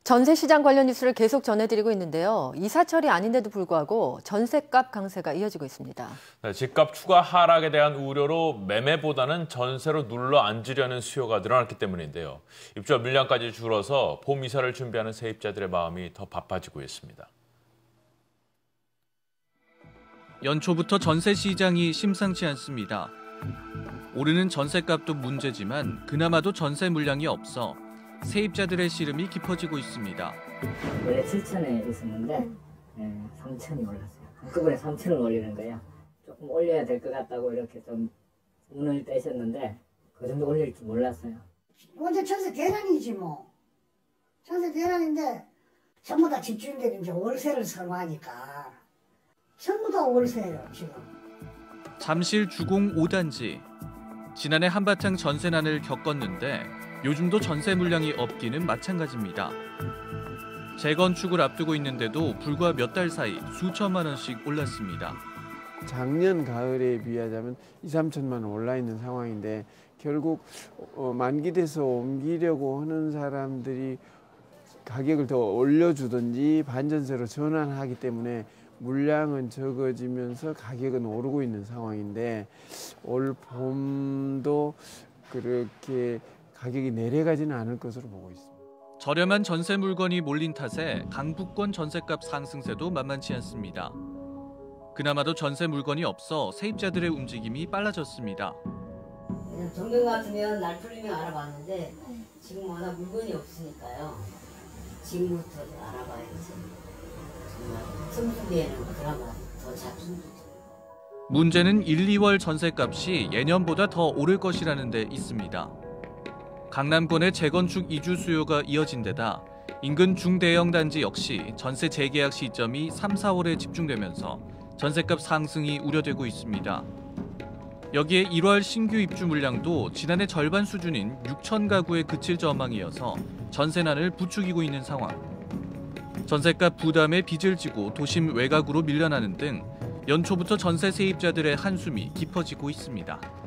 전세 시장 관련 뉴스를 계속 전해드리고 있는데요. 이사철이 아닌데도 불구하고 전세값 강세가 이어지고 있습니다. 네, 집값 추가 하락에 대한 우려로 매매보다는 전세로 눌러 앉으려는 수요가 늘어났기 때문인데요. 입주자 물량까지 줄어서 봄 이사를 준비하는 세입자들의 마음이 더 바빠지고 있습니다. 연초부터 전세 시장이 심상치 않습니다. 오르는 전세값도 문제지만 그나마도 전세 물량이 없어 세입자들의 시름이 깊어지고 있습니다. 원래 7천에 있었는데 3천이 올랐어요. 한꺼번에 3천을 올리는 거예요. 조금 올려야 될 것 같다고 이렇게 좀 운을 떼셨는데 그 정도 올릴 줄 몰랐어요. 먼저 전세 대란이지 뭐. 전세 대란인데 전부 다 집주인들이 이제 월세를 선호하니까 전부 다 월세예요 지금. 잠실 주공 5단지. 지난해 한바탕 전세난을 겪었는데 요즘도 전세 물량이 없기는 마찬가지입니다. 재건축을 앞두고 있는데도 불과 몇 달 사이 수천만 원씩 올랐습니다. 작년 가을에 비하자면 2, 3천만 원 올라 있는 상황인데 결국 만기돼서 옮기려고 하는 사람들이 가격을 더 올려주든지 반전세로 전환하기 때문에 물량은 적어지면서 가격은 오르고 있는 상황인데 올 봄도 그렇게 가격이 내려가지는 않을 것으로 보고 있습니다. 저렴한 전세 물건이 몰린 탓에 강북권 전세값 상승세도 만만치 않습니다. 그나마도 전세 물건이 없어 세입자들의 움직임이 빨라졌습니다. 정경 같으면 날 풀리면 알아봤는데 지금 워낙 물건이 없으니까요. 지금부터 알아봐야지. 정말 성수기에는 그나마 더 잡습니다. 문제는 1, 2월 전세값이 예년보다 더 오를 것이라는 데 있습니다. 강남권의 재건축 이주 수요가 이어진 데다 인근 중대형 단지 역시 전세 재계약 시점이 3, 4월에 집중되면서 전세값 상승이 우려되고 있습니다. 여기에 1월 신규 입주 물량도 지난해 절반 수준인 6천 가구에 그칠 전망이어서 전세난을 부추기고 있는 상황. 전세값 부담에 빚을 지고 도심 외곽으로 밀려나는 등 연초부터 전세 세입자들의 한숨이 깊어지고 있습니다.